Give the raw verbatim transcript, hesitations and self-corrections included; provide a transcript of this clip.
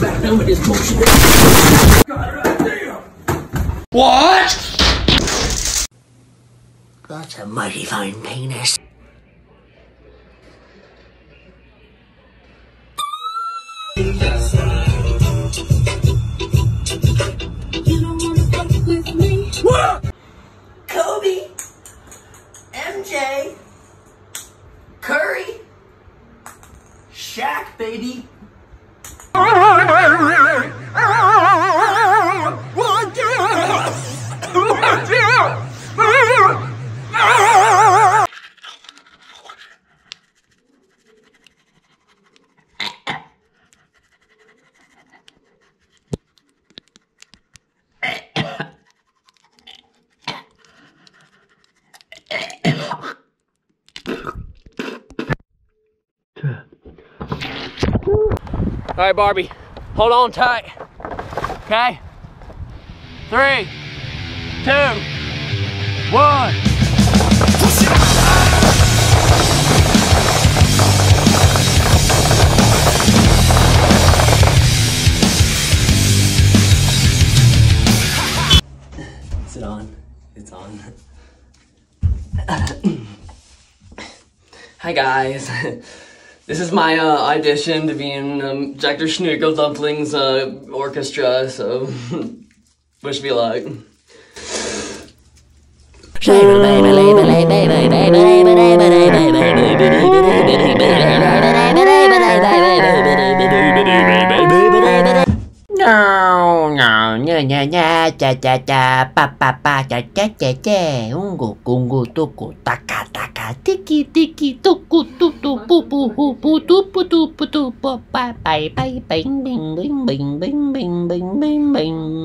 back down with this bullshit. What? That's a mighty fine penis. You don't wanna fuck with me. What? Kobe, M J, Curry, Shaq, baby. All right, Barbie, hold on tight, okay? Three, two, one. Is it on? It's on. Hi guys. This is my uh, audition to be in um, Doctor Schnookle Dumpling's uh, orchestra, so wish me luck. No, no, nya nya nya, cha cha cha, pa pa pa, cha cha cha cha, ungu kungu tuku, taka taka, tiki tiki, tuku tutu, pu pu pu pu, tu pu tu pu tu, pa pa, pai pai, bing bing bing bing bing bing bing bing bing.